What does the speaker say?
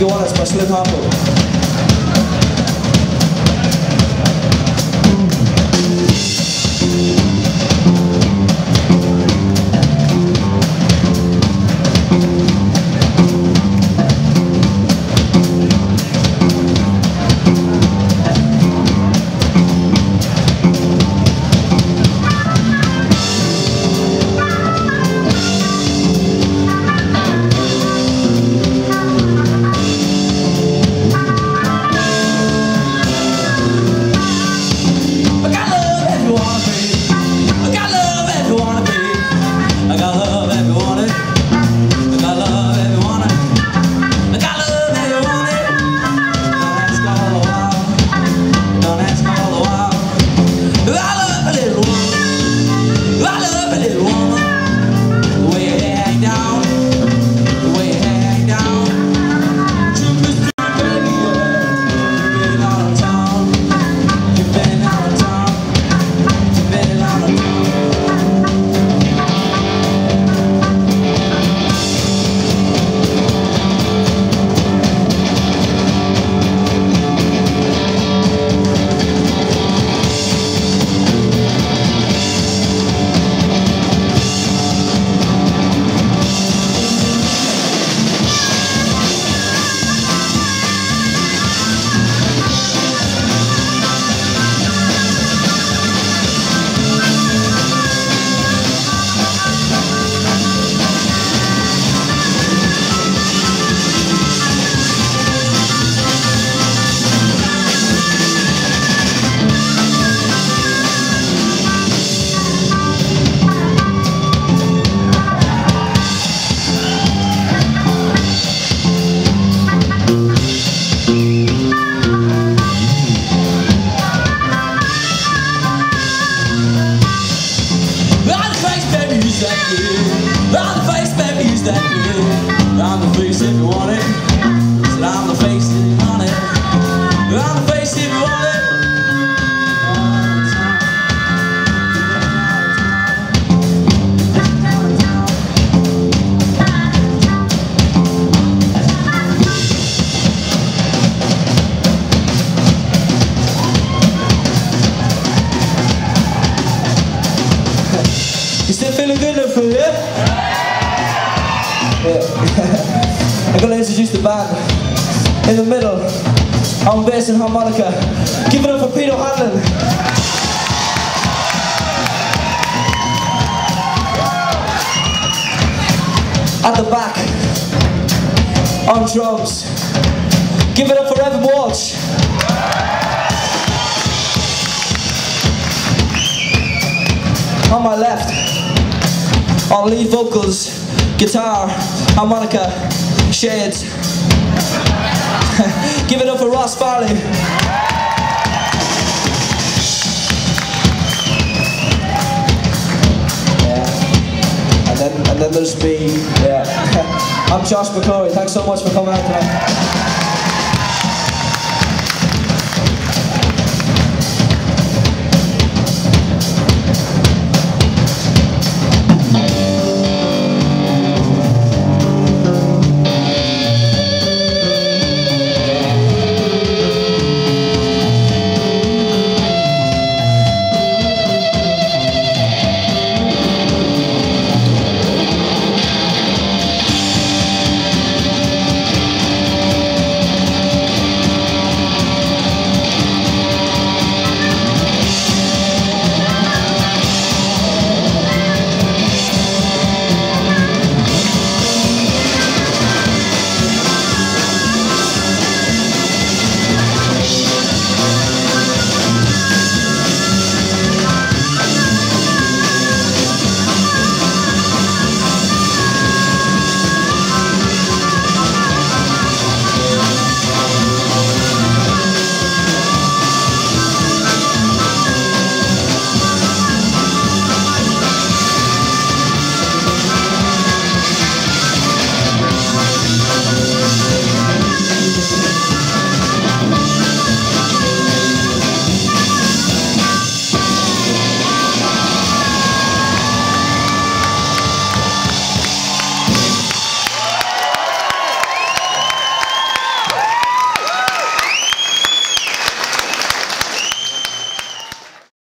You Want It by Slim Harpo. I'm the face, baby, use that good. I'm the face if you want it. Said I'm the face if you want it. I'm the face if you want it. You still feeling good enough for you? Yeah. I'm gonna introduce the band. In the middle, on bass and harmonica. Give it up for Peter Hanlon. At the back, on drums. Give it up for Evan Walsh. On my left, on lead vocals, guitar, harmonica, shades. Give it up for Ross Farley. Yeah. And then there's me. Yeah. I'm Josh McCrory. Thanks so much for coming out tonight.